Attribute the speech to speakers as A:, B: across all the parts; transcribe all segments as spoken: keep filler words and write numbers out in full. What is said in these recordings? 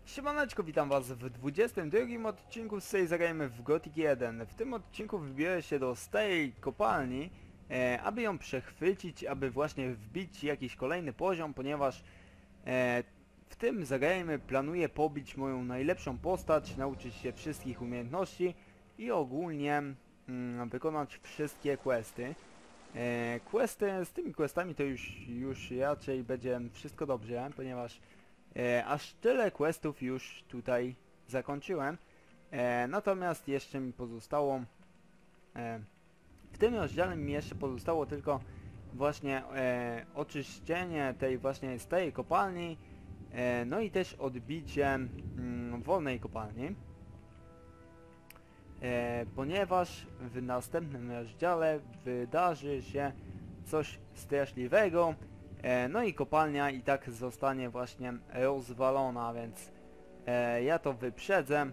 A: Siemaneczko, witam was w dwudziestym drugim odcinku z serii Zagrajmy w Gothic jeden. W tym odcinku wybiorę się do starej kopalni, e, aby ją przechwycić, aby właśnie wbić jakiś kolejny poziom, ponieważ e, w tym Zagrajmy planuję pobić moją najlepszą postać, nauczyć się wszystkich umiejętności i ogólnie mm, wykonać wszystkie questy. E, questy, z tymi questami to już, już raczej będzie wszystko dobrze, ponieważ E, aż tyle questów już tutaj zakończyłem. E, natomiast jeszcze mi pozostało... E, w tym rozdziale mi jeszcze pozostało tylko właśnie e, oczyszczenie tej właśnie starej kopalni. E, no i też odbicie mm, wolnej kopalni. E, ponieważ w następnym rozdziale wydarzy się coś straszliwego. E, no i kopalnia i tak zostanie właśnie rozwalona, więc e, ja to wyprzedzę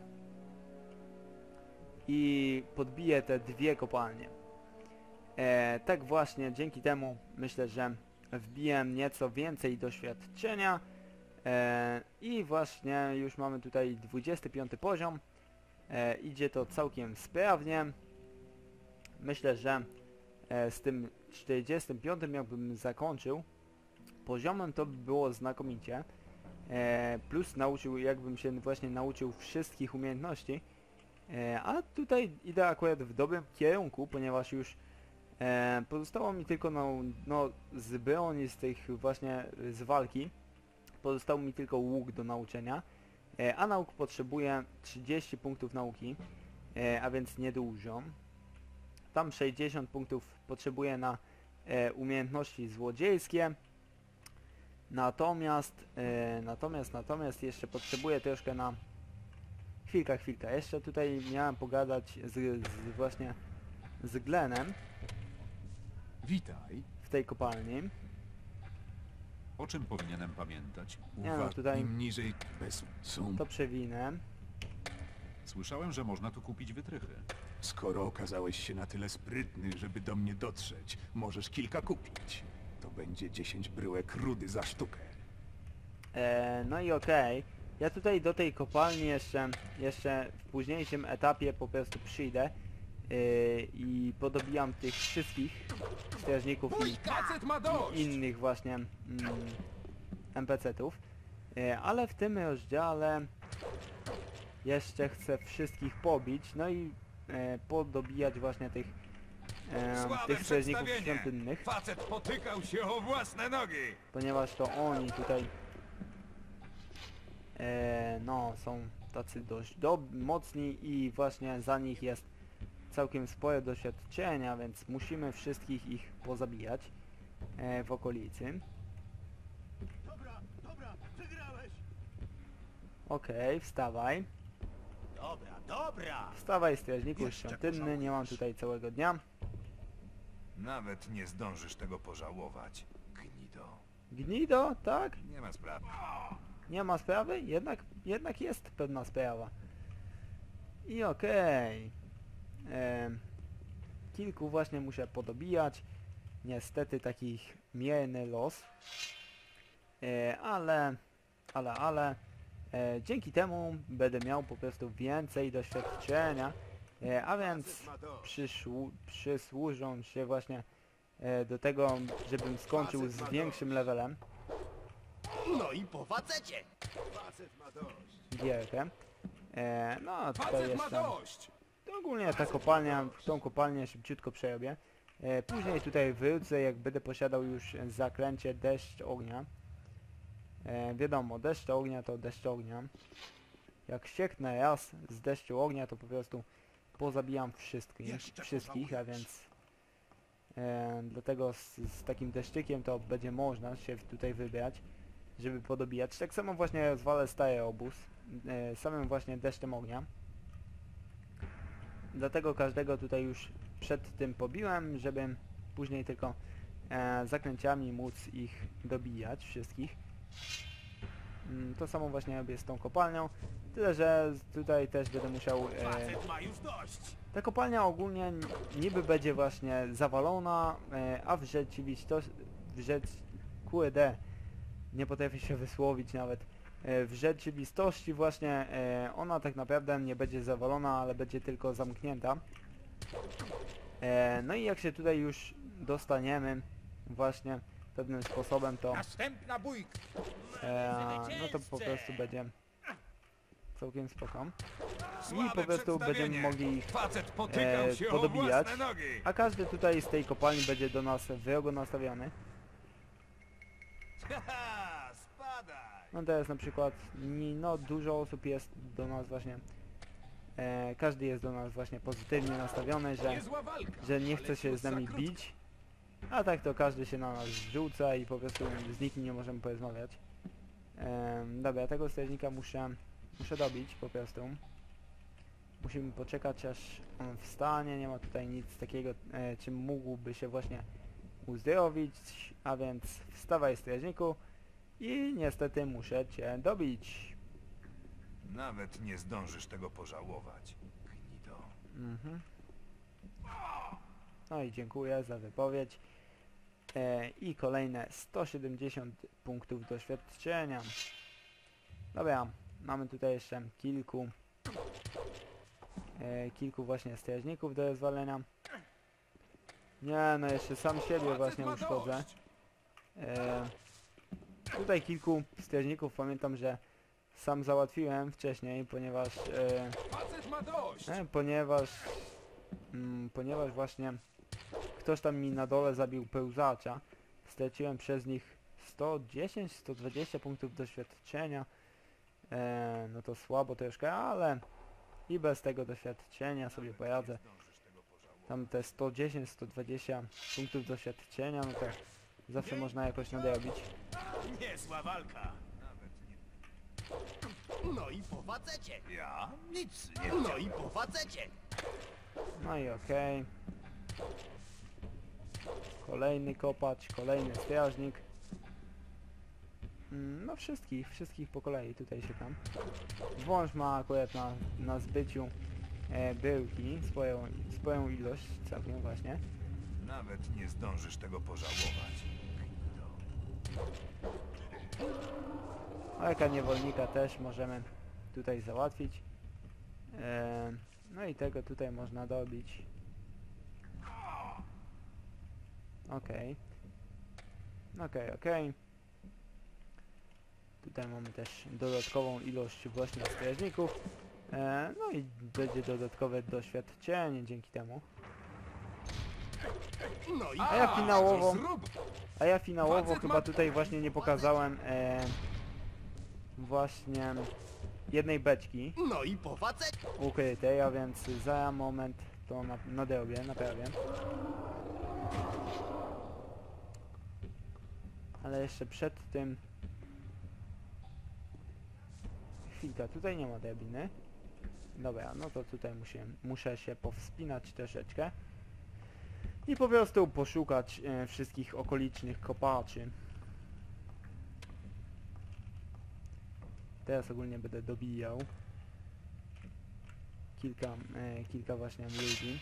A: i podbiję te dwie kopalnie. E, tak właśnie dzięki temu myślę, że wbiję nieco więcej doświadczenia e, i właśnie już mamy tutaj dwudziesty piąty poziom. E, idzie to całkiem sprawnie. Myślę, że e, z tym czterdziestym piątym jakbym zakończył poziomem, to by było znakomicie. E, plus nauczył, jakbym się właśnie nauczył wszystkich umiejętności. E, a tutaj idę akurat w dobrym kierunku, ponieważ już e, pozostało mi tylko no, no, z broni, z tych właśnie z walki. Pozostało mi tylko łuk do nauczenia. E, a nauk potrzebuje trzydzieści punktów nauki, e, a więc niedużo. Tam sześćdziesiąt punktów potrzebuję na e, umiejętności złodziejskie. Natomiast, e, natomiast, natomiast jeszcze potrzebuję troszkę na... Chwilka, chwilka. Jeszcze tutaj miałem pogadać z, z właśnie z Glenem
B: Witaj.
A: w tej kopalni.
B: O czym powinienem pamiętać?
A: Nie no,
B: Uwaga,
A: tutaj
B: im niżej bez są.
A: to przewinę.
B: Słyszałem, że można tu kupić wytrychy.
C: Skoro okazałeś się na tyle sprytny, żeby do mnie dotrzeć, możesz kilka kupić. To będzie dziesięć bryłek rudy za sztukę.
A: E, no i okej. Ja tutaj do tej kopalni jeszcze, jeszcze w późniejszym etapie po prostu przyjdę e, i podobijam tych wszystkich strażników i, i innych właśnie mm, en pe ce tów. E, ale w tym rozdziale jeszcze chcę wszystkich pobić, no i e, podobijać właśnie tych, e, tych strażników świątynnych.
D: Facet potykał się o własne nogi!
A: Ponieważ to oni tutaj e, no są tacy dość do, mocni i właśnie za nich jest całkiem spore doświadczenia, więc musimy wszystkich ich pozabijać e, w okolicy.
E: Dobra, dobra, przegrałeś!
A: Okej, wstawaj.
E: Dobra, dobra!
A: Wstawaj, strażniku
D: Jeszcze
A: świątynny, nie mam tutaj całego dnia.
D: Nawet nie zdążysz tego pożałować, gnido.
A: Gnido, tak?
D: Nie ma sprawy.
A: Nie ma sprawy? Jednak, jednak jest pewna sprawa. I okej. Em, Kilku właśnie muszę podobijać. Niestety takich mierny los. E, ale, ale, ale e, dzięki temu będę miał po prostu więcej doświadczenia. E, a więc przyszłu, przysłużą się właśnie e, do tego, żebym skończył z większym levelem
E: No i po facecie!
C: Facet ma dość.
A: gierkę. E, no a tutaj
D: Facet ma
A: jeszcze
D: dość!
A: ogólnie ta kopalnia, tą kopalnię szybciutko przerobię. E, później tutaj wrócę, jak będę posiadał już zaklęcie deszcz ognia. E, wiadomo, deszcz ognia to deszcz ognia. Jak sieknę raz z deszczu ognia, to po prostu pozabijam wszystkich,
D: Jeszcze
A: wszystkich a
D: pożałujesz.
A: więc e, dlatego z, z takim deszczykiem to będzie można się tutaj wybrać, żeby podobijać. Tak samo właśnie rozwalę stary obóz, e, samym właśnie deszczem ognia. Dlatego każdego tutaj już przed tym pobiłem, żeby później tylko e, zaklęciami móc ich dobijać, wszystkich. Mm, to samo właśnie robię z tą kopalnią, tyle że tutaj też będę musiał... E,
E: Facet ma już dość!
A: ta kopalnia ogólnie niby będzie właśnie zawalona, e, a w rzeczywistości... W rzecz... Kurde, nie potrafię się wysłowić nawet. E, w rzeczywistości właśnie e, ona tak naprawdę nie będzie zawalona, ale będzie tylko zamknięta. E, no i jak się tutaj już dostaniemy właśnie pewnym sposobem, to
E: Następna bójka.
A: e, no to po prostu będzie całkiem spoko. I
D: Słabe
A: po prostu będziemy
D: przedstawienie.
A: mogli ich,
D: Facet potykał
A: e,
D: się o
A: podobijać.
D: własne nogi.
A: a każdy tutaj z tej kopalni będzie do nas wrogo nastawiony.
E: Haha, spadaj.
A: No teraz na przykład, ni- no dużo osób jest do nas właśnie, e, każdy jest do nas właśnie pozytywnie nastawiony, że,
D: Niezła walka,
A: że nie
D: ale
A: chce się
D: ciut
A: z nami
D: za krótko.
A: bić, a tak to każdy się na nas rzuca i po prostu z nikim nie możemy porozmawiać. E, dobra, tego strażnika muszę, muszę dobić po prostu. Musimy poczekać aż on wstanie, nie ma tutaj nic takiego, e, czym mógłby się właśnie uzdrowić, a więc wstawaj strażniku i niestety muszę cię dobić.
D: Nawet nie zdążysz tego pożałować, gnido.
A: Mhm. No i dziękuję za wypowiedź. E, I kolejne sto siedemdziesiąt punktów doświadczenia. Dobra, mamy tutaj jeszcze kilku e, kilku właśnie strażników do rozwalenia. Nie, no jeszcze sam siebie
D: Facet
A: właśnie
D: ma
A: uszkodzę.
D: dość.
A: E, tutaj kilku strażników pamiętam, że sam załatwiłem wcześniej, ponieważ e,
D: Facet ma dość.
A: e, ponieważ mm, ponieważ właśnie ktoś tam mi na dole zabił pełzacza. Straciłem przez nich sto dziesięć sto dwadzieścia punktów doświadczenia. E, no to słabo troszkę, ale i bez tego doświadczenia sobie poradzę. Tam te sto dziesięć sto dwadzieścia punktów doświadczenia, no to zawsze można jakoś nadrobić.
E: Niezła walka.
D: Nawet nie...
E: No i po facecie.
D: Ja? Nic nie
E: No
D: widziałem.
E: i po facecie.
A: No i okej. Kolejny kopacz, kolejny strażnik. Mm, No wszystkich, wszystkich po kolei tutaj się tam. Wąż ma akurat na, na zbyciu e, byłki, swoją, swoją ilość całkiem właśnie.
D: Nawet nie zdążysz tego pożałować, gnido.
A: Ojka niewolnika też możemy tutaj załatwić. E, no i tego tutaj można dobić. Okej. Okej, okej. Tutaj mamy też dodatkową ilość właśnie strażników. E, no i będzie dodatkowe doświadczenie dzięki temu.
E: No i
A: A ja finałowo,
D: Zrób!
A: a ja finałowo
D: Facet
A: chyba
D: ma-
A: tutaj właśnie nie pokazałem e, właśnie jednej beczki
E: no i po facecie.
A: ukrytej, a więc za moment to na, nadrobię, naprawię. Ale jeszcze przed tym... Chwilka, tutaj nie ma drabiny. Dobra, no to tutaj muszę, muszę się powspinać troszeczkę. I po prostu poszukać e, wszystkich okolicznych kopaczy. Teraz ogólnie będę dobijał kilka, e, kilka właśnie ludzi.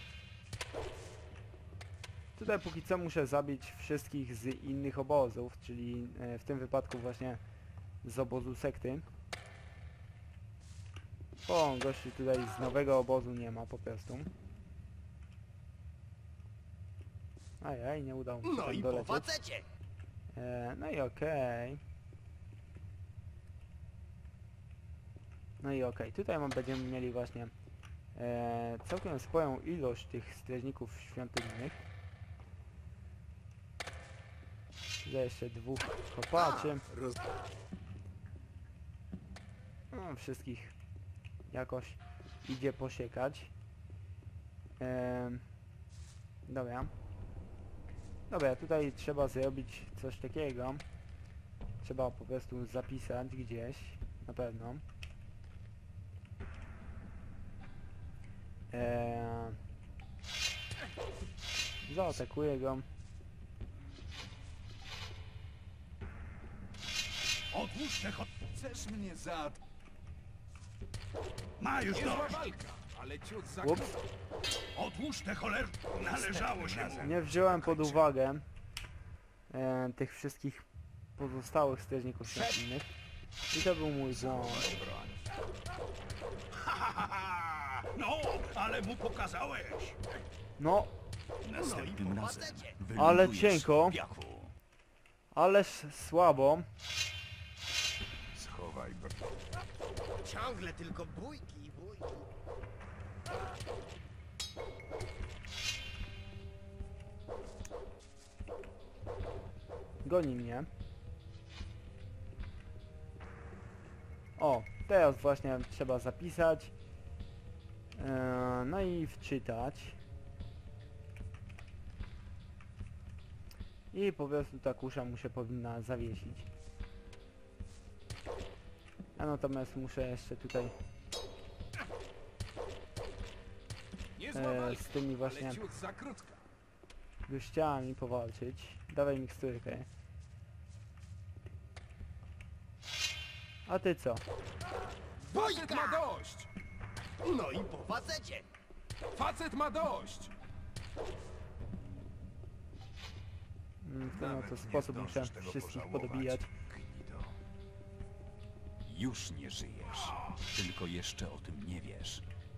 A: Tutaj póki co muszę zabić wszystkich z innych obozów, czyli e, w tym wypadku właśnie z obozu sekty. O, gości tutaj z nowego obozu nie ma po prostu. Ajaj, nie udało mi się
E: No
A: tam
E: i po
A: dolecieć.
E: facecie.
A: E, no i okej. No i okej, tutaj mam, będziemy mieli właśnie e, całkiem sporą ilość tych strażników świątynnych. Tutaj jeszcze dwóch kopaczy.
C: Roz...
A: No, wszystkich jakoś idzie posiekać. Ehm, dobra. Dobra, tutaj trzeba zrobić coś takiego. Trzeba po prostu zapisać gdzieś, na pewno. Ehm, zaatakuję go.
E: Odłóż te cho...
D: Chcesz mnie za...
E: Ma już
D: Niezła
E: dość.
D: walka, ale ciut za
A: Ups,
D: krótko.
E: Odłóż te choler... Należało się mu.
A: nie wziąłem pod uwagę e, tych wszystkich pozostałych strażników świątynnych. I to był mój błąd.
E: Ha, ha, ha, ha. No, ale mu pokazałeś.
A: No,
C: Następnym razem
A: ale
C: wylądujesz
A: cienko.
C: w piachu.
A: ależ słabo.
D: Schowaj broń.
F: Ciągle tylko bójki i bójki.
A: Goni mnie. O, teraz właśnie trzeba zapisać. Eee, no i wczytać. I po prostu ta kusza mu się powinna zawiesić. A natomiast muszę jeszcze tutaj e, z tymi właśnie
D: Ale ciut za krótka.
A: gościami powalczyć. Dawaj miksturkę. A ty co?
D: Facet ma dość!
F: No i po facecie.
D: Facet ma dość!
A: Mm, W ten
D: Nawet
A: oto
D: nie
A: sposób muszę
D: zdążysz tego
A: wszystkich
D: pożałować.
A: podobijać.
D: Gnido.
B: Już nie żyjesz. Tylko jeszcze o tym nie wiesz.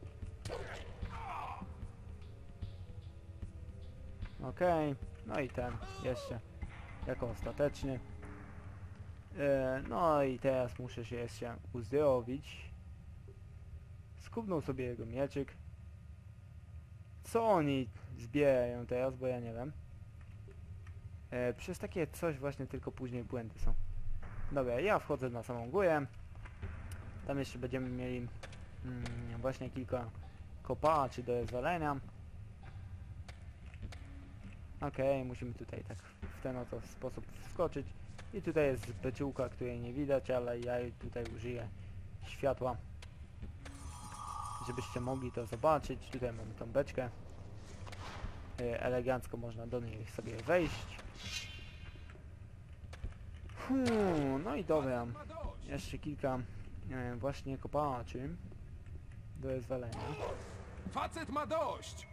A: Okej, no i ten jeszcze jako ostateczny. E, no i teraz muszę się jeszcze uzdrowić. Skubnął sobie jego mieczyk. Co oni zbierają teraz, bo ja nie wiem. E, przez takie coś właśnie tylko później błędy są. Dobra, ja wchodzę na samą górę. Tam jeszcze będziemy mieli mm, właśnie kilka kopaczy do rozwalenia. Okej, musimy tutaj tak w ten oto sposób wskoczyć. I tutaj jest beczułka, której nie widać, ale ja tutaj użyję światła, żebyście mogli to zobaczyć. Tutaj mamy tą beczkę. E, elegancko można do niej sobie wejść. Hmm, no i dobra.
D: Ma dość!
A: Jeszcze kilka e, właśnie kopaczy do rozwalenia.
D: Facet ma dość!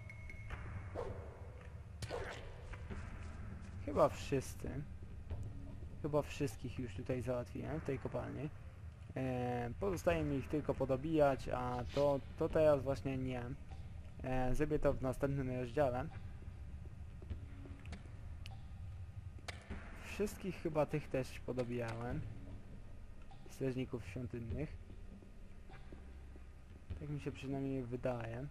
A: Chyba wszyscy. Chyba wszystkich już tutaj załatwiłem w tej kopalni. E, pozostaje mi ich tylko podobijać, a to, to teraz właśnie nie. E, zrobię to w następnym rozdziale. Wszystkich chyba tych też podobijałem. Strażników świątynnych. Tak mi się przynajmniej wydaje.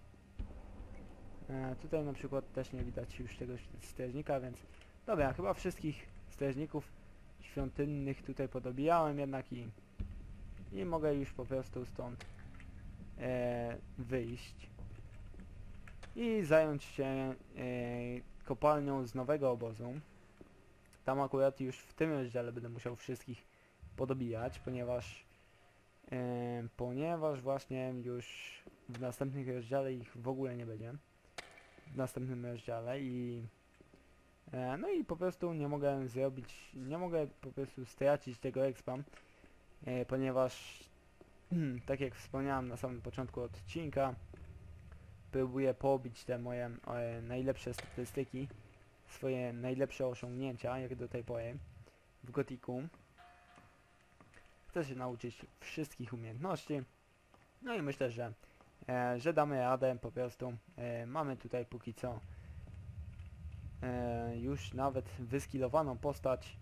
A: E, tutaj na przykład też nie widać już tego strażnika, więc dobra, chyba wszystkich strażników świątynnych tutaj podobijałem jednak i, i mogę już po prostu stąd e, wyjść i zająć się e, kopalnią z nowego obozu. Tam akurat już w tym rozdziale będę musiał wszystkich podobijać, ponieważ e, ponieważ właśnie już w następnych rozdziale ich w ogóle nie będzie. W następnym rozdziale i e, no i po prostu nie mogę zrobić, nie mogę po prostu stracić tego expa, e, ponieważ tak jak wspomniałem na samym początku odcinka, próbuję pobić te moje e, najlepsze statystyki, swoje najlepsze osiągnięcia jak do tej pory w Gothicu. Chcę się nauczyć wszystkich umiejętności, no i myślę, że E, że damy radę, po prostu e, mamy tutaj póki co e, już nawet wyskillowaną postać,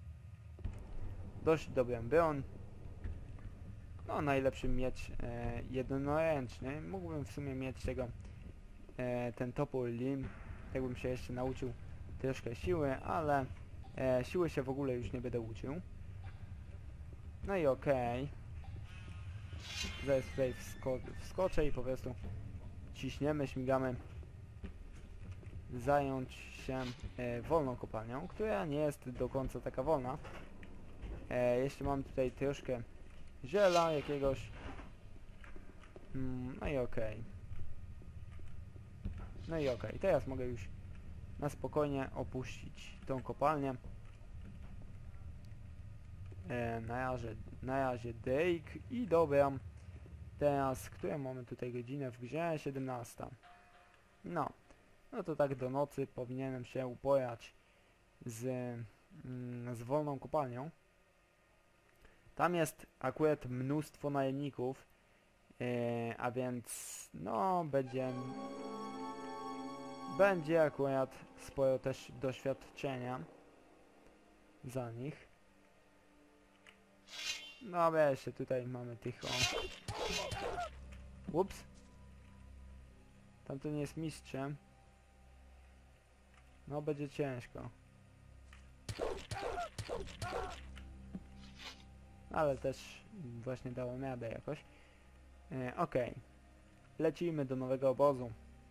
A: dość dobrą broń, no najlepszy miecz e, jednoręczny, mógłbym w sumie mieć tego e, ten topór Lim, jakbym się jeszcze nauczył troszkę siły, ale e, siły się w ogóle już nie będę uczył. No i okej. Okay. Zaraz tutaj wsko wskoczę i po prostu ciśniemy, śmigamy zająć się e, wolną kopalnią, która nie jest do końca taka wolna. E, jeszcze mam tutaj troszkę ziela jakiegoś. Mm, no i okej. Okay. No i okej. Okay. Teraz mogę już na spokojnie opuścić tą kopalnię. E, na razie, na razie Drake i dobra. Teraz, które mamy tutaj godzinę w grze? siedemnasta. No. No to tak do nocy powinienem się uporać z, mm, z wolną kopalnią. Tam jest akurat mnóstwo najemników, yy, a więc no będzie będzie akurat sporo też doświadczenia za nich. No ale jeszcze tutaj mamy tych o... Ups. Tamten jest mistrzem. No będzie ciężko. Ale też właśnie dałem radę jakoś. E, Okej. Okay. Lecimy do nowego obozu.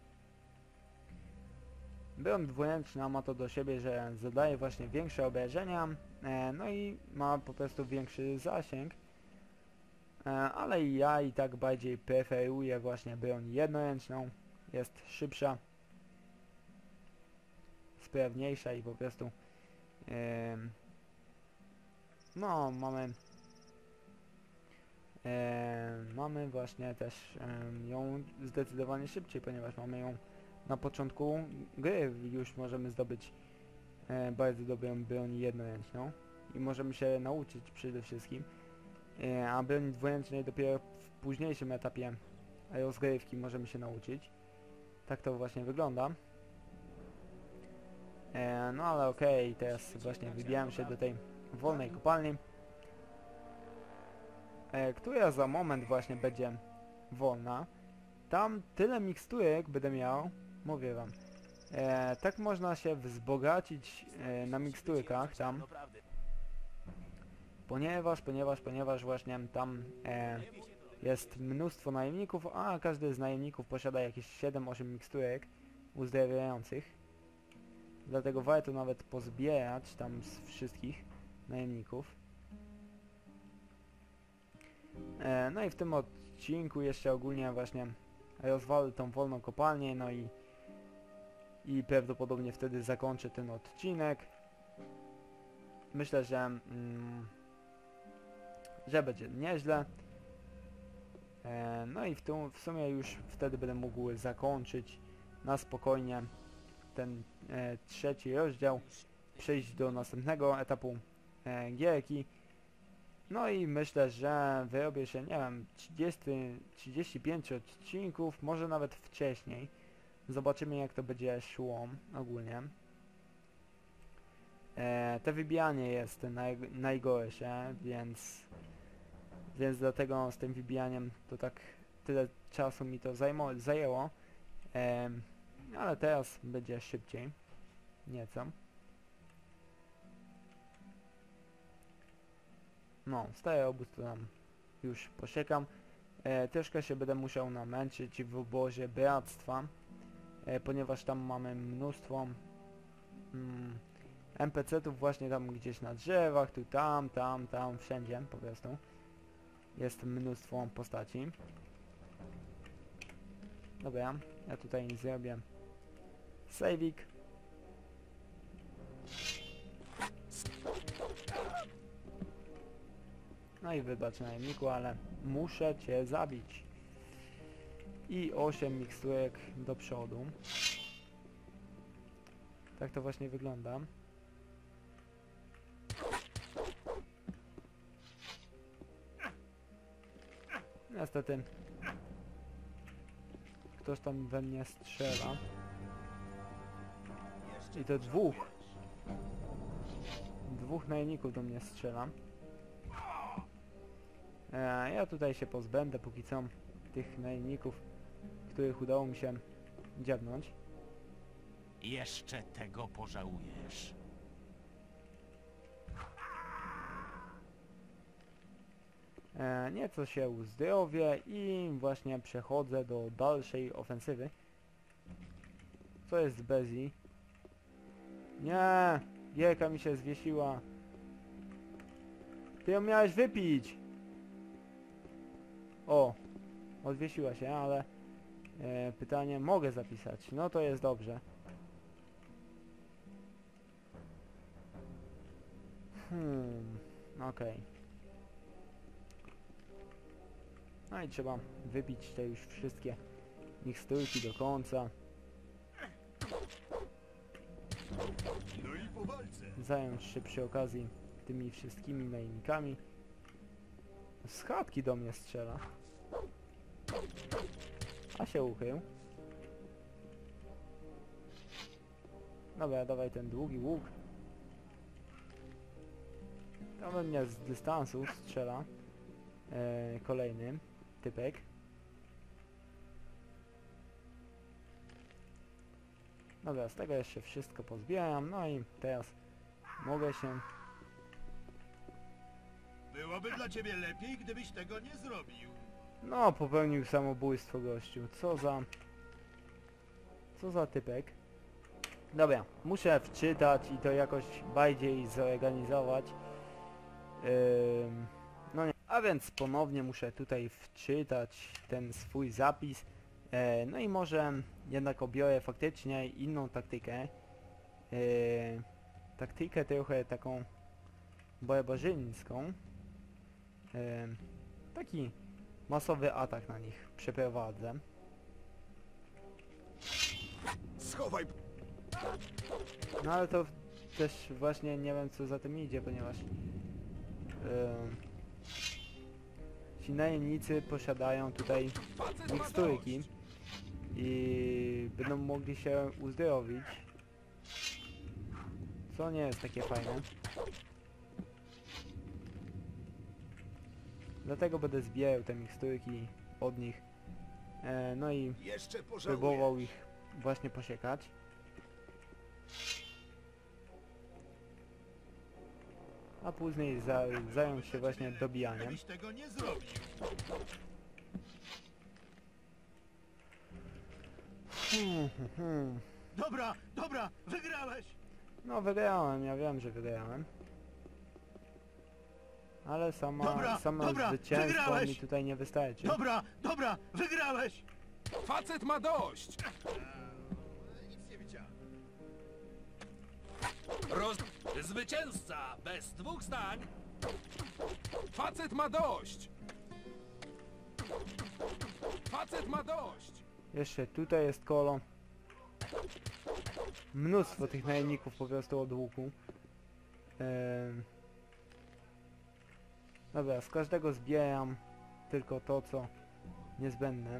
A: Broń dwuręczna ma to do siebie, że zadaje właśnie większe obrażenia, e, no i ma po prostu większy zasięg. E, ale ja i tak bardziej preferuję właśnie broń jednoręczną. Jest szybsza, sprawniejsza i po prostu e, no mamy e, mamy właśnie też e, ją zdecydowanie szybciej, ponieważ mamy ją na początku gry. Już możemy zdobyć e, bardzo dobrą broń jednoręczną i możemy się nauczyć przede wszystkim, e, a broń dwuręcznej dopiero w późniejszym etapie rozgrywki możemy się nauczyć. Tak to właśnie wygląda. E, no ale okej, okay, teraz właśnie wybieram się do tej wolnej kopalni, e, która za moment właśnie będzie wolna. Tam tyle miksturek będę miał, mówię wam. E, tak można się wzbogacić e, na miksturkach tam. Ponieważ, ponieważ, ponieważ właśnie tam e, jest mnóstwo najemników, a każdy z najemników posiada jakieś siedem osiem miksturek uzdrawiających. Dlatego warto nawet pozbierać tam z wszystkich najemników. E, no i w tym odcinku jeszcze ogólnie właśnie rozwalę tą wolną kopalnię, no i i prawdopodobnie wtedy zakończę ten odcinek. Myślę, że mm, że będzie nieźle. E, no i w, tym, w sumie już wtedy będę mógł zakończyć na spokojnie ten e, trzeci rozdział, przejść do następnego etapu e, gierki. No i myślę, że wyrobię się, nie wiem, trzydzieści, trzydzieści pięć odcinków, może nawet wcześniej. Zobaczymy, jak to będzie szło ogólnie. E, te wybijanie jest naj, najgorsze, więc więc dlatego z tym wybijaniem to tak tyle czasu mi to zajmo, zajęło. E, ale teraz będzie szybciej. Nieco. No, stary obóz to tam już posiekam. E, troszkę się będę musiał namęczyć w obozie bractwa, e, ponieważ tam mamy mnóstwo mm, en pe ce ów właśnie tam gdzieś na drzewach, tu tam, tam, tam, wszędzie po prostu. Jest mnóstwo postaci. Dobra, ja tutaj zrobię save'ik. No i wybacz najemniku, ale muszę cię zabić. I osiem miksturek do przodu. Tak to właśnie wygląda. Niestety ktoś tam we mnie strzela. I to dwóch. Dwóch najemników do mnie strzela. E, ja tutaj się pozbędę póki co tych najemników, których udało mi się dziabnąć.
E: Jeszcze tego pożałujesz.
A: E, nieco się uzdrowię i właśnie przechodzę do dalszej ofensywy. Co jest Bezi? Nie! Gierka mi się zwiesiła. Ty ją miałeś wypić! O! Odwiesiła się, ale e, pytanie mogę zapisać. No to jest dobrze. Hmm, okej. Okay. No i trzeba wypić te już wszystkie miksturki do końca.
C: No i po walce.
A: Zająć się przy okazji tymi wszystkimi najemnikami. Z chatki do mnie strzela. A się ukrył. Dobra, dawaj ten długi łuk. Tam we mnie z dystansu strzela. E, kolejny typek. Dobra, z tego jeszcze wszystko pozbieram, no i teraz mogę się...
E: Byłoby dla ciebie lepiej, gdybyś tego nie zrobił.
A: No, popełnił samobójstwo gościu. Co za... Co za typek. Dobra, muszę wczytać i to jakoś bardziej zorganizować. Ym, no nie. A więc ponownie muszę tutaj wczytać ten swój zapis. E, no i może jednak obiorę faktycznie inną taktykę. E, taktykę trochę taką barbarzyńską. E, taki masowy atak na nich przeprowadzę.
C: Schowaj...
A: No ale to też właśnie nie wiem co za tym idzie, ponieważ yy, ci najemnicy posiadają tutaj
D: Facet ma
A: miksturyki
D: dość.
A: i będą mogli się uzdrowić, co nie jest takie fajne. Dlatego będę zbierał te miksturyki od nich, e, no i
C: Jeszcze
A: próbował
C: pożałujesz.
A: ich właśnie posiekać. A później za, zająć się właśnie dobijaniem.
E: Gdybyś tego nie zrobił.
A: Hmm, hmm, hmm.
E: Dobra, dobra, wygrałeś!
A: No wygrałem, ja wiem, że wygrałem. Ale sama,
E: Dobra,
A: sama
E: dobra,
A: zwycięstwo
E: wygrałeś!
A: mi tutaj nie wystarczy.
E: Dobra, dobra, wygrałeś!
D: Facet ma dość!
F: Nic nie widziałem.
G: Roz... Zwycięzca bez dwóch zdań.
D: Facet ma dość! Facet ma dość!
A: Jeszcze tutaj jest kolo. Mnóstwo tych najemników po prostu od łuku. Ehm. Dobra, z każdego zbieram tylko to, co niezbędne.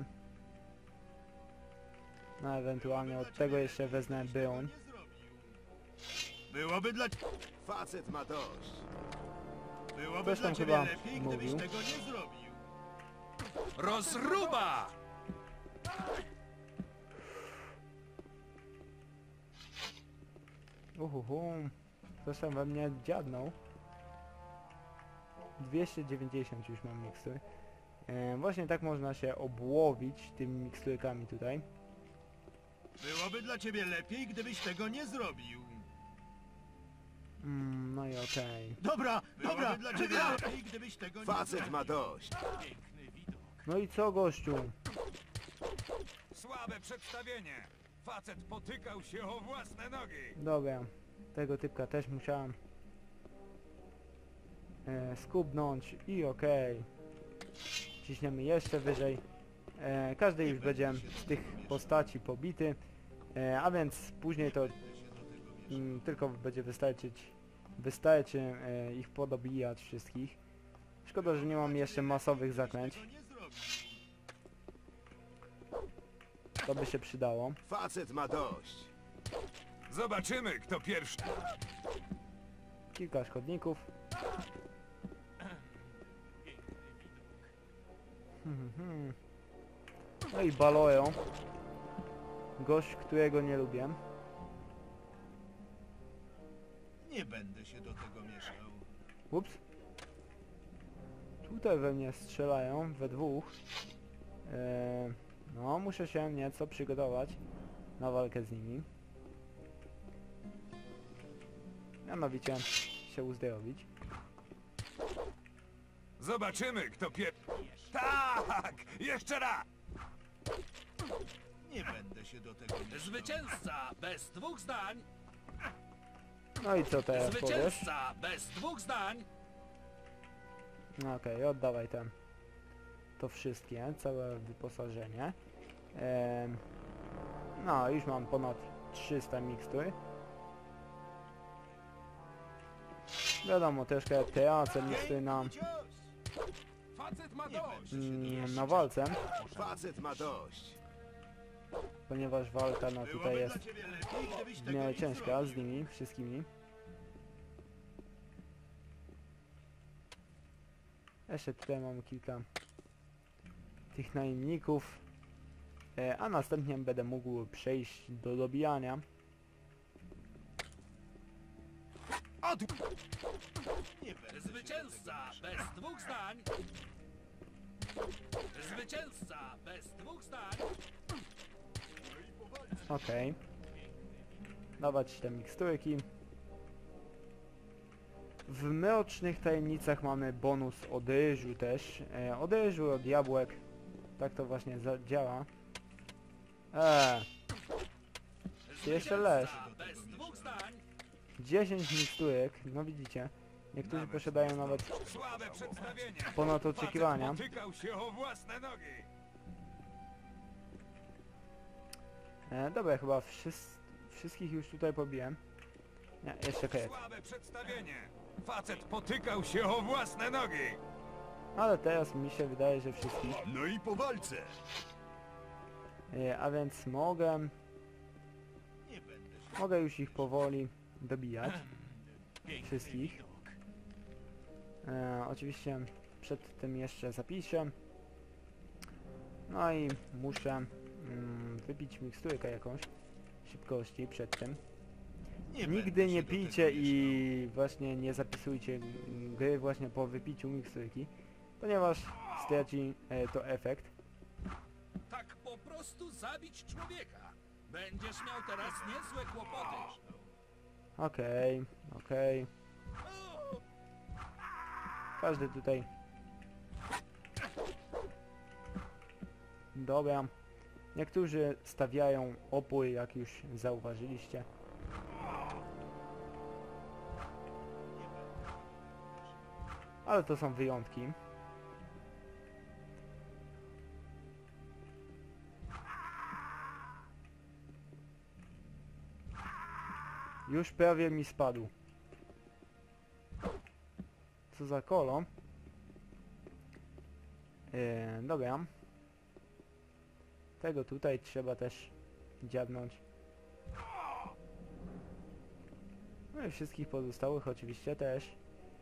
A: No ewentualnie od tego jeszcze wezmę broń.
E: Byłoby dla...
C: Facet ma dość.
E: Byłoby
A: Ktoś
E: dla
A: tam
E: ciebie
A: chyba
E: lepiej, gdybyś
A: mówił.
E: tego nie zrobił.
G: Rozruba!
A: Uhuhu. Ktoś tam we mnie dziadnął. dwieście dziewięćdziesiąt już mam mikstur. E, właśnie tak można się obłowić tymi miksturkami tutaj.
E: Byłoby dla ciebie lepiej, gdybyś tego nie zrobił.
A: Mm, no i okej.
E: Dobra, dobra, dla ciebie lepiej, gdybyś tego nie
C: Facet ma dość.
E: Piękny widok.
A: No i co gościu?
D: Słabe przedstawienie! Facet potykał się o własne nogi!
A: Dobra. Tego typka też musiałem e, skubnąć i okej. Ciśniemy jeszcze wyżej. E, każdy już będzie z tych postaci pobity. E, a więc później to mm, tylko będzie wystarczyć wystarczy e, ich podobijać wszystkich. Szkoda, że nie mam jeszcze masowych zaklęć.
E: Tego nie zrobił.
A: To by się przydało.
C: Facet ma dość.
D: Zobaczymy, kto pierwszy.
A: Kilka szkodników. Hmm, hmm. No i Baleo. Gość, którego nie lubię.
E: Nie będę się do tego mieszał.
A: Ups. Tutaj we mnie strzelają, we dwóch. Eee, no, muszę się nieco przygotować na walkę z nimi. Mianowicie się uzdrowić.
D: Zobaczymy, kto pierwszy. Tak! Jeszcze raz!
E: Nie będę się do tego mieszał.
G: Zwycięzca bez dwóch zdań.
A: No i co teraz powiesz?
G: Zwycięzca bez dwóch zdań.
A: No okej, oddawaj ten. To wszystkie, całe wyposażenie. Ehm, no, już mam ponad trzysta mikstur. Wiadomo, troszkę tracę mikstur na
D: ma dość.
A: mm, na walce,
F: Facet ma dość.
A: ponieważ walka no tutaj
E: Byłoby
A: jest
E: dla ciebie lepiej, gdybyś
A: w
E: tego
A: miarę
E: nie
A: ciężka
E: zrobił.
A: z nimi wszystkimi. Jeszcze tutaj mamy kilka tych najemników, e, a następnie będę mógł przejść do dobijania.
D: Od...
E: Nie będę się
G: Zwycięzca bez dwóch zdań. Zwycięzca bez dwóch zdań.
A: Okej. Dawać te miksturki. W mrocznych tajemnicach mamy bonus od ryżu też. E, od ryżu, od jabłek. Tak to właśnie za- działa. Eee, jeszcze leż.
G: Zwycięzca bez dwóch zdań.
A: dziesięć miksturek, no widzicie. Niektórzy posiadają nawet
D: Słabe przedstawienie.
A: ponad oczekiwania.
D: Facet potykał się o własne nogi.
A: E, dobra, chyba wszys wszystkich już tutaj pobiłem. Nie, jeszcze kajet.
D: Słabe przedstawienie. Facet potykał się o własne nogi.
A: Ale teraz mi się wydaje, że wszystkich.
F: No i po walce.
A: E, a więc mogę,
E: Nie będę się...
A: mogę już ich powoli dobijać. Wszystkich. E, oczywiście przed tym jeszcze zapiszę. No i muszę mm, wypić miksturkę jakąś szybkości przed tym.
E: Nie
A: Nigdy
E: będę
A: nie
E: się do
A: pijcie
E: tego mieszał.
A: i właśnie nie zapisujcie mm, gry właśnie po wypiciu miksturki, ponieważ straci e, to efekt.
G: Tak po prostu zabić człowieka. Będziesz miał teraz niezłe kłopoty.
A: Okej, okej. Każdy tutaj. Dobra. Niektórzy stawiają opór, jak już zauważyliście. Ale to są wyjątki. Już prawie mi spadł. Co za kolo? Yy, dobra. Tego tutaj trzeba też dziabnąć. No i wszystkich pozostałych oczywiście też.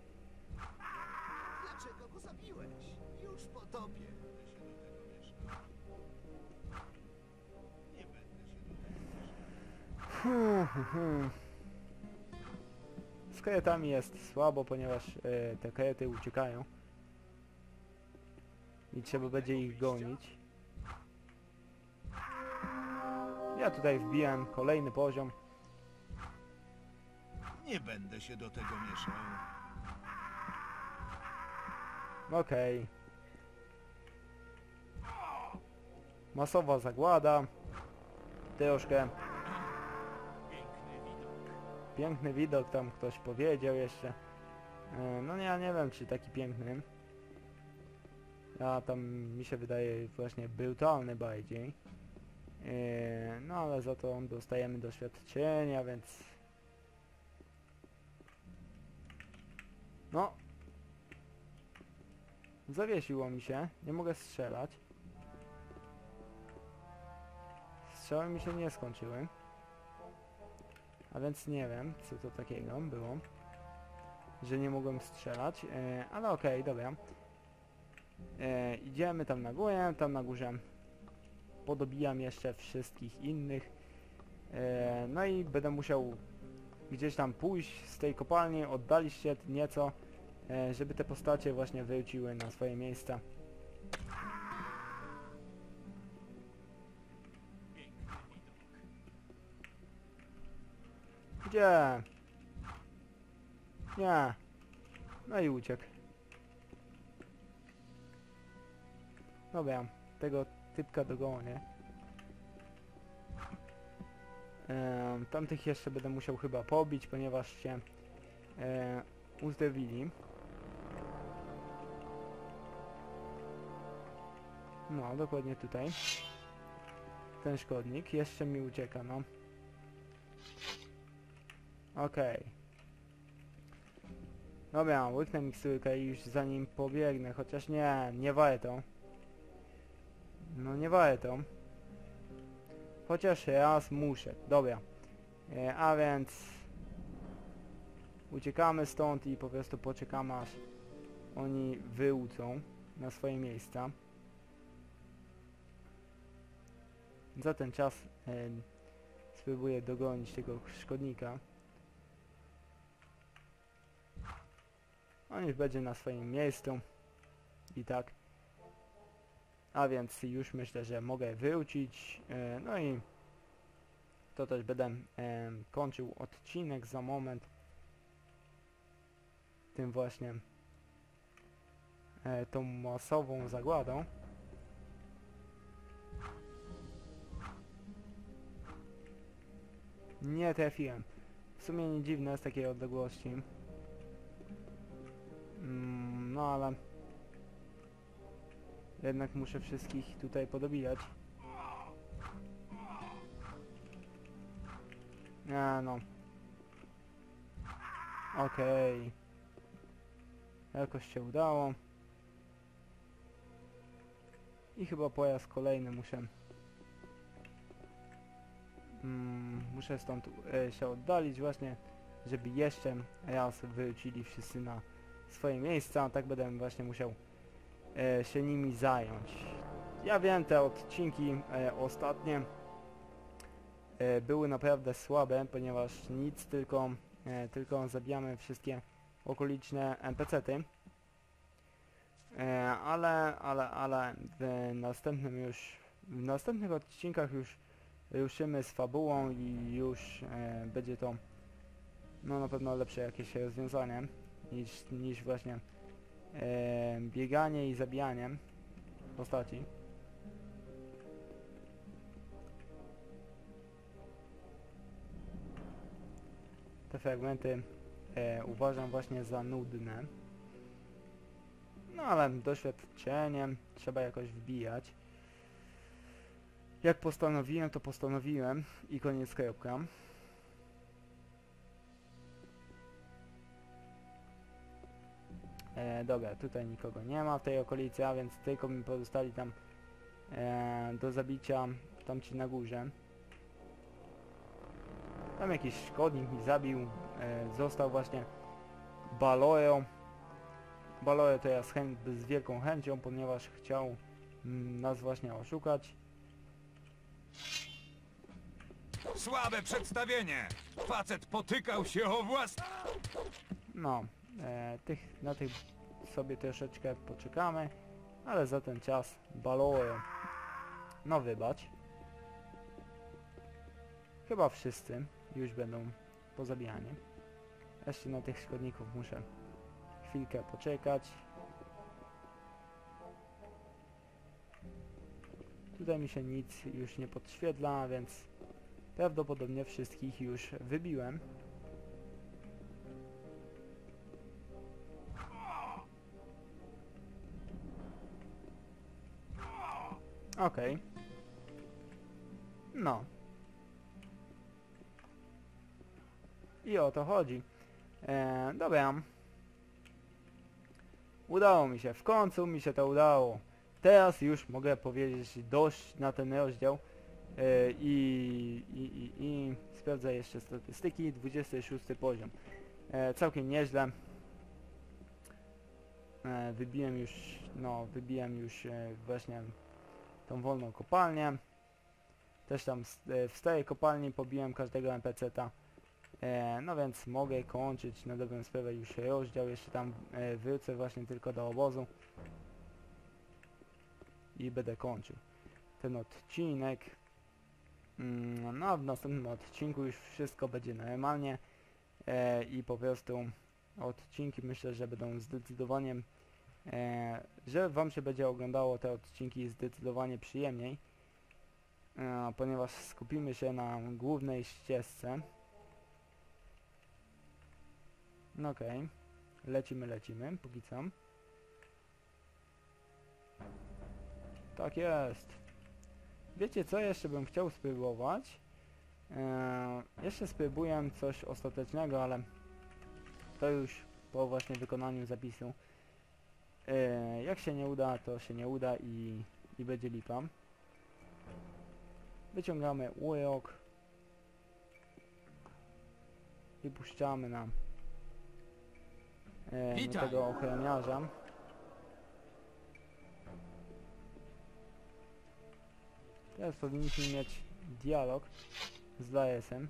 F: Dlaczego go zabiłeś? Już po tobie.
E: Nie będę się do tego mieszał.
A: Hmm, hmm, hmm. Z karetami jest słabo, ponieważ e, te karety uciekają. I trzeba będzie ich gonić. Ja tutaj wbijam kolejny poziom.
E: Nie będę się do tego mieszał.
A: Okej. Masowa zagłada. Troszkę. Piękny widok, tam ktoś powiedział jeszcze. E, no nie, ja nie wiem, czy taki piękny. Ja tam mi się wydaje właśnie brutalny bardziej. E, no ale za to dostajemy doświadczenia, więc... No. Zawiesiło mi się, nie mogę strzelać. Strzały mi się nie skończyły. A więc nie wiem, co to takiego było. Że nie mogłem strzelać, e, ale okej, okay, dobra. E, idziemy tam na górę, tam na górze podobijam jeszcze wszystkich innych. E, no i będę musiał gdzieś tam pójść z tej kopalni, oddalić się nieco, e, żeby te postacie właśnie wróciły na swoje miejsca. Gdzie? Nie. No i uciekł. Dobra, tego typka dogonię. Ehm, tamtych jeszcze będę musiał chyba pobić, ponieważ się e, uzdrowili. No, dokładnie tutaj. Ten szkodnik jeszcze mi ucieka, no. Okej. Dobra, łyknę miksturkę i już za nim pobiegnę, chociaż nie, nie warto. No nie warto. Chociaż raz muszę, dobra. E, a więc... Uciekamy stąd i po prostu poczekamy, aż oni wyłcą na swoje miejsca. Za ten czas e, spróbuję dogonić tego szkodnika. On już będzie na swoim miejscu. I tak. A więc już myślę, że mogę wrócić. E, no i to też będę e, kończył odcinek za moment. Tym właśnie e, tą masową zagładą. Nie trafiłem. W sumie nie dziwne z takiej odległości. Mm, no ale jednak muszę wszystkich tutaj podobijać. A no. Okej. Okay. Jakoś się udało. I chyba po raz kolejny muszę... Mm, muszę stąd e, się oddalić właśnie, żeby jeszcze raz wrócili wszyscy na swoje miejsca. Tak będę właśnie musiał e, się nimi zająć. Ja wiem, te odcinki e, ostatnie e, były naprawdę słabe, ponieważ nic, tylko, e, tylko zabijamy wszystkie okoliczne en pe ce ty. E, ale, ale, ale w następnym już, w następnych odcinkach już ruszymy z fabułą i już e, będzie to no na pewno lepsze jakieś rozwiązanie niż, niż właśnie e, bieganie i zabijanie postaci. Te fragmenty e, uważam właśnie za nudne. No ale doświadczeniem trzeba jakoś wbijać. Jak postanowiłem, to postanowiłem i koniec, kropka. E, dobra, tutaj nikogo nie ma w tej okolicy, a więc tylko mi pozostali tam e, do zabicia tamci na górze. Tam jakiś szkodnik mi zabił, e, został właśnie Baloro. Baloro to ja z, chęć, z wielką chęcią, ponieważ chciał mm, nas właśnie oszukać.
D: Słabe przedstawienie! Facet potykał się o własne...
A: No, e, tych, na tych sobie troszeczkę poczekamy, ale za ten czas Baloro, no wybacz. Chyba wszyscy już będą pozabijani. Jeszcze na tych szkodników muszę chwilkę poczekać. Tutaj mi się nic już nie podświetla, więc prawdopodobnie wszystkich już wybiłem. Okej. Okay. No. I o to chodzi. Eee, dobra. Udało mi się. W końcu mi się to udało. Teraz już mogę powiedzieć dość na ten rozdział. Eee, i, i, i, I sprawdzę jeszcze statystyki. dwudziesty szósty poziom. Eee, całkiem nieźle. Eee, wybiłem już, no, wybiłem już e, właśnie tą wolną kopalnię. Też tam e, w starej kopalni pobiłem każdego en pe ce ta. E, no więc mogę kończyć na dobrą sprawę już rozdział. Jeszcze tam e, wrócę właśnie tylko do obozu. I będę kończył ten odcinek. Mm, no a w następnym odcinku już wszystko będzie normalnie. E, I po prostu odcinki myślę, że będą zdecydowanie... E, że wam się będzie oglądało te odcinki zdecydowanie przyjemniej. E, ponieważ skupimy się na głównej ścieżce. No okej, okay. Lecimy, lecimy, póki co. Tak jest. Wiecie co, jeszcze bym chciał spróbować? Eee, jeszcze spróbuję coś ostatecznego, ale to już po właśnie wykonaniu zapisu. E, jak się nie uda, to się nie uda i, i będzie lipa. Wyciągamy łojok i puszczamy na, e, na
G: Witaj.
A: tego ochroniarza. Teraz powinniśmy mieć dialog z Laesem.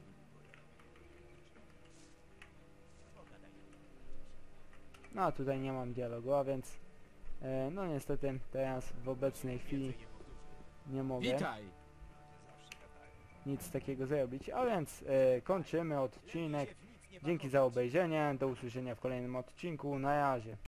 A: No a tutaj nie mam dialogu, a więc e, no niestety teraz w obecnej chwili nie mogę
G: Witaj!
A: nic takiego zrobić, a więc e, kończymy odcinek. Dzięki za obejrzenie, do usłyszenia w kolejnym odcinku, na razie.